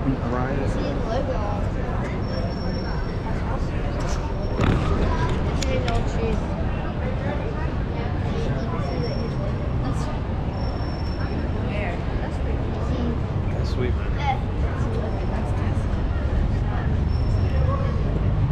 open Bryant. See the logo on it. That's awesome. It's no cheese. That's pretty cool. That's sweet, man.